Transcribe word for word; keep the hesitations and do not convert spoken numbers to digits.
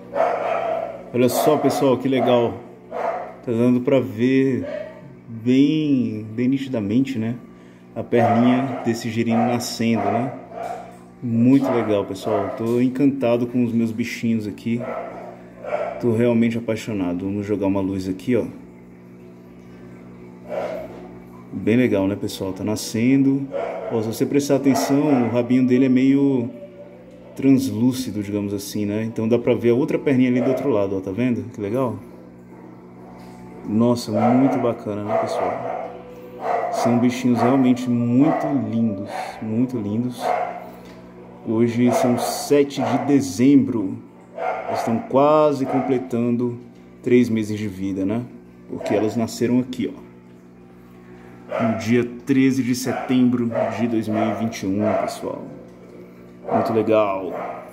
Olha só, pessoal, que legal. Tá dando pra ver bem, bem nitidamente, né? A perninha desse girino nascendo, né? Muito legal, pessoal. Tô encantado com os meus bichinhos aqui. Tô realmente apaixonado. Vamos jogar uma luz aqui, ó. Bem legal, né, pessoal? Tá nascendo. Ó, se você prestar atenção, o rabinho dele é meio translúcido, digamos assim, né? Então dá pra ver a outra perninha ali do outro lado, ó. Tá vendo? Que legal. Nossa, muito bacana, né, pessoal? São bichinhos realmente muito lindos, muito lindos. Hoje são sete de dezembro. Elas estão quase completando três meses de vida, né? Porque elas nasceram aqui, ó. No dia treze de setembro de dois mil e vinte e um, pessoal. Muito legal.